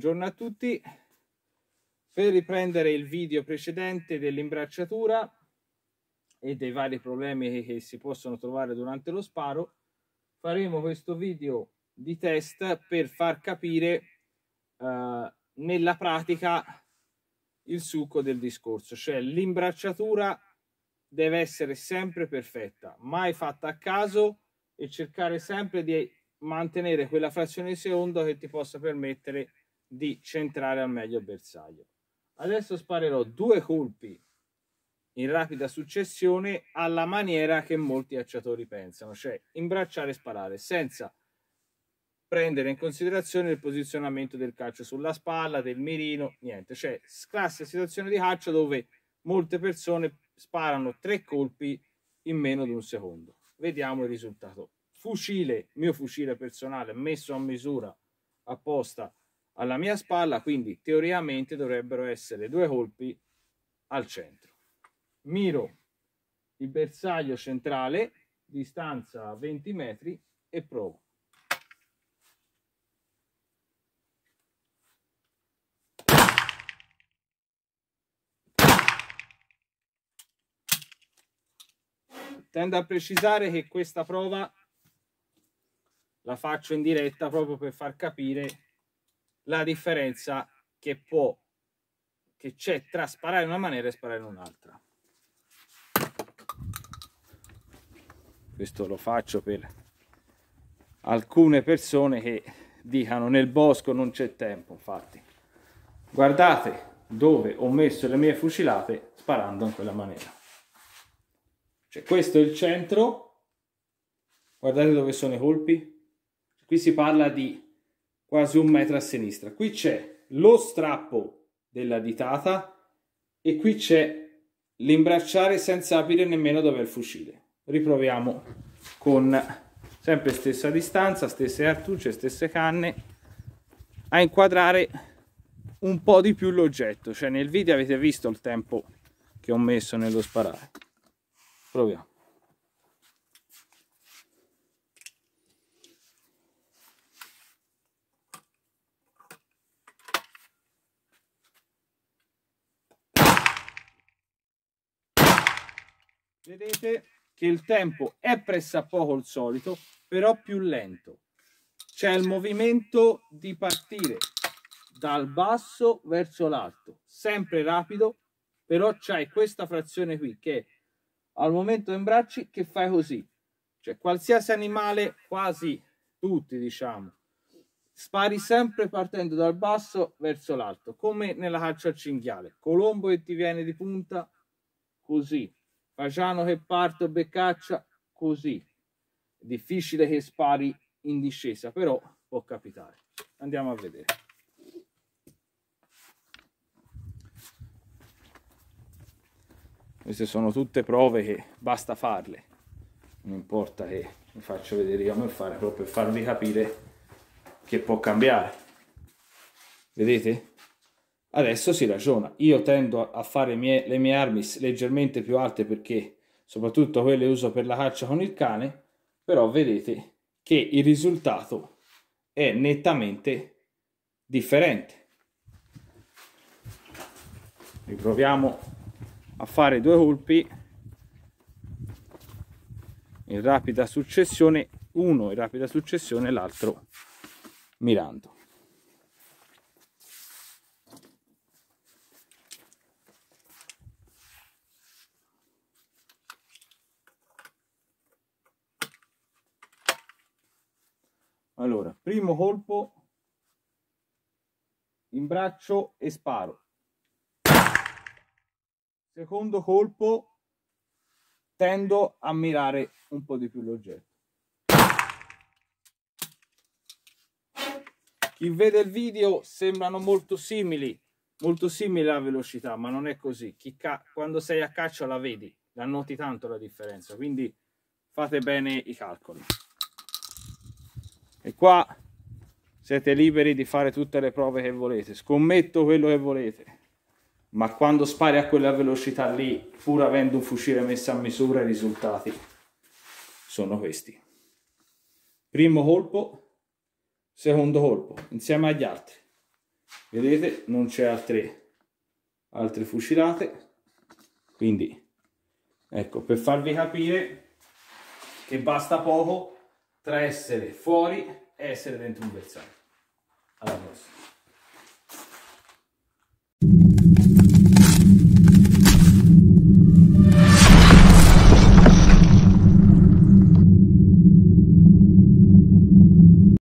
Buongiorno a tutti. Per riprendere il video precedente dell'imbracciatura e dei vari problemi che si possono trovare durante lo sparo, faremo questo video di test per far capire nella pratica il succo del discorso, cioè l'imbracciatura deve essere sempre perfetta, mai fatta a caso, e cercare sempre di mantenere quella frazione di secondo che ti possa permettere di centrare al meglio il bersaglio. Adesso sparerò 2 colpi in rapida successione alla maniera che molti cacciatori pensano, cioè imbracciare e sparare senza prendere in considerazione il posizionamento del calcio sulla spalla, del mirino, niente. Cioè classica situazione di caccia dove molte persone sparano 3 colpi in meno di un secondo. Vediamo il risultato. Fucile, mio fucile personale, messo a misura apposta alla mia spalla, quindi teoricamente dovrebbero essere 2 colpi al centro. Miro il bersaglio centrale, distanza 20 metri, e provo. Tendo a precisare che questa prova la faccio in diretta proprio per far capire la differenza che c'è tra sparare in una maniera e sparare in un'altra. Questo lo faccio per alcune persone che dicano nel bosco non c'è tempo. Infatti guardate dove ho messo le mie fucilate sparando in quella maniera. Cioè, questo è il centro, guardate dove sono i colpi. Qui si parla di quasi 1 metro a sinistra. Qui c'è lo strappo della ditata e qui c'è l'imbracciare senza aprire nemmeno dove è il fucile. Riproviamo con sempre stessa distanza, stesse cartucce, stesse canne, a inquadrare un po' di più l'oggetto. Cioè nel video avete visto il tempo che ho messo nello sparare. Proviamo. Vedete che il tempo è pressappoco il solito, però più lento. C'è il movimento di partire dal basso verso l'alto, sempre rapido, però c'hai questa frazione qui che al momento imbracci che fai così. Cioè qualsiasi animale, quasi tutti diciamo, spari sempre partendo dal basso verso l'alto, come nella caccia al cinghiale. Colombo che ti viene di punta, così. Fagiano che parte o beccaccia, così. È difficile che spari in discesa, però può capitare. Andiamo a vedere. Queste sono tutte prove che basta farle, non importa che vi faccio vedere come fare, proprio per farvi capire che può cambiare. Vedete? Adesso si ragiona. Io tendo a fare le mie armi leggermente più alte perché soprattutto quelle uso per la caccia con il cane, però vedete che il risultato è nettamente differente. Riproviamo a fare 2 colpi in rapida successione, uno in rapida successione e l'altro mirando. Allora, primo colpo, imbraccio e sparo. Secondo colpo, tendo a mirare un po' di più l'oggetto. Chi vede il video sembrano molto simili la velocità, ma non è così. Quando sei a caccia la vedi, la noti tanto la differenza, quindi fate bene i calcoli. E qua siete liberi di fare tutte le prove che volete, scommetto quello che volete, ma quando spari a quella velocità lì, pur avendo un fucile messo a misura, i risultati sono questi. Primo colpo, secondo colpo, insieme agli altri. vedete non c'è altre fucilate, quindi ecco, per farvi capire che basta poco tra essere fuori e essere dentro un bersaglio. Alla prossima.